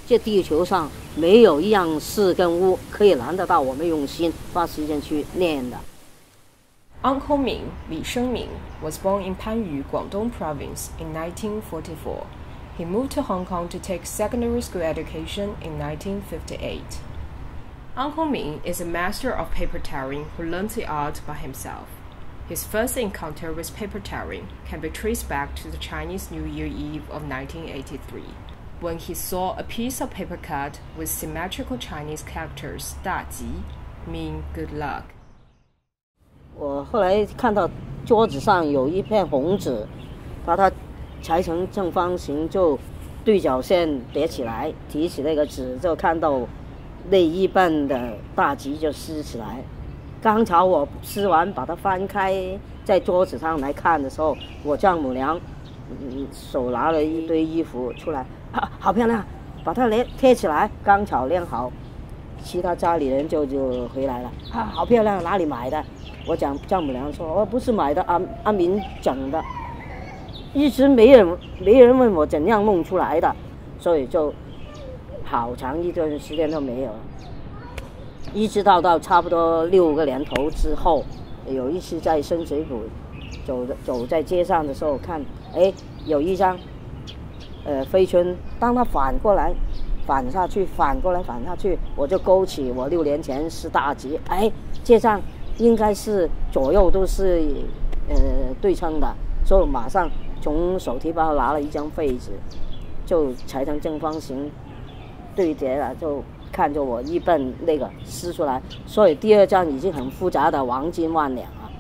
这地球上没有一样事跟物可以难得到我们用心花时间去练的。 Uncle Ming, Li Shengming, was born in Panyu, Guangdong Province in 1944. He moved to Hong Kong to take secondary school education in 1958. Uncle Ming is a master of paper tearing who learned the art by himself. His first encounter with paper tearing can be traced back to the Chinese New Year Eve of 1983, when he saw a piece of paper cut with symmetrical Chinese characters 大吉 mean good luck. 我后来看到桌子上有一片红纸，把它裁成正方形，就对角线叠起来，提起那个纸，就看到那一半的大吉就撕起来。刚巧我撕完，把它翻开在桌子上来看的时候，我丈母娘手拿了一堆衣服出来，好漂亮，把它贴起来，刚巧练好。其他家里人就回来了，好漂亮，哪里买的？我丈母娘说，不是买的，阿明整的。一直没人问我怎样弄出来的，所以就好长一段时间都没有了。一直到差不多6个年头之后，有一次在深水埗走在街上的时候，看有一张飞春，当它反过来反下去，反过来反下去，我就勾起我6年前是大吉，这张应该是左右都是对称的，所以马上从手提包拿了一张废纸，就裁成正方形对叠了，就看着我一本那个撕出来，所以第2张已经很复杂的黄金万两了。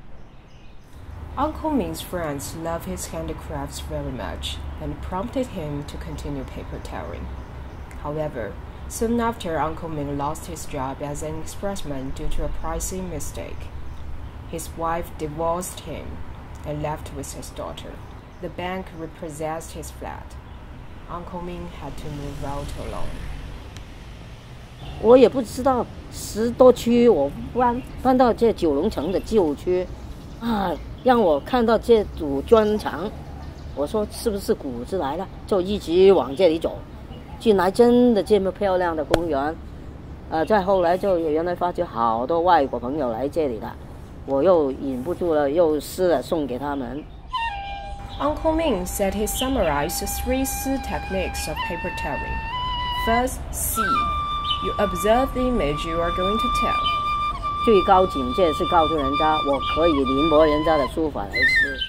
Uncle Ming's friends loved his handicrafts very much and prompted him to continue paper tearing. However, soon after Uncle Ming lost his job as an expressman due to a pricing mistake, his wife divorced him and left with his daughter. The bank repossessed his flat. Uncle Ming had to move out alone. 我也不知道10多区，我搬到这九龙城的旧区，让我看到这组砖墙，我说是不是谷子来了？就一直往这里走，进来真的这么漂亮的公园，再后来就原来发觉好多外国朋友来这里了，我又忍不住了，又撕了送给他们。 Uncle Ming said he summarized the 3 Si techniques of paper tearing. First, Si. You observe the image you are going to tell. 最高境界是告诉人家，我可以临摹人家的书法来撕。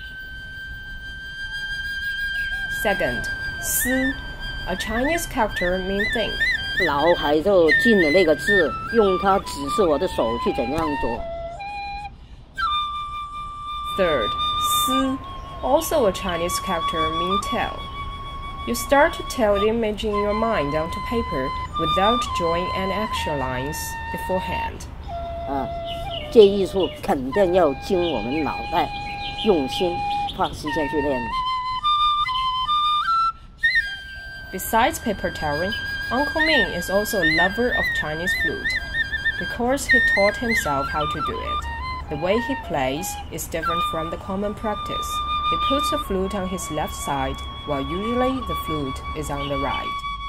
Second, Si. A Chinese character mean think. 脑海就进了那个字，用它指示我的手去怎样做。 Third, Si. Also a Chinese character mean tell. You start to tell the image in your mind onto paper without drawing any extra lines beforehand. 这艺术肯定要经我们脑袋用心花时间去练。 Besides paper tearing, Uncle Ming is also a lover of Chinese flute. Because he taught himself how to do it, the way he plays is different from the common practice. He puts the flute on his left side, while usually the flute is on the right.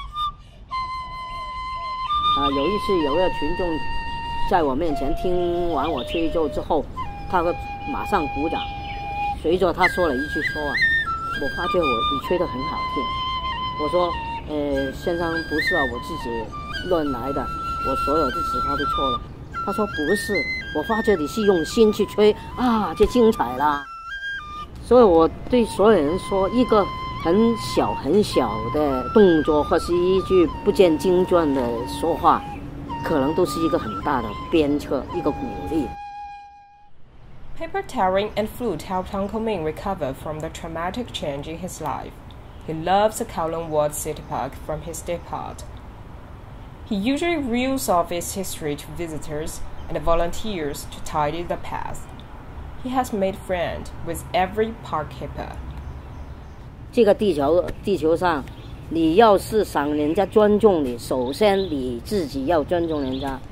有一次有个群众在我面前听完我吹奏之后，他会马上鼓掌。随着他说了一句说我发觉你吹得很好听。我说先生不是我自己乱来的，我所有的指法都错了。他说不是，我发觉你是用心去吹就精彩了。所以我对所有人说，一个很小很小的动作或是一句不见经传的说话，可能都是一个很大的鞭策，一个鼓励。 Paper tearing and flute helped Uncle Ming recover from the traumatic change in his life. He loves the Kowloon Ward City Park from his depart. He usually reels off its history to visitors and volunteers to tidy the path. He has made friends with every park keeper. 这个地球上，你要是想人家尊重你，首先你自己要尊重人家。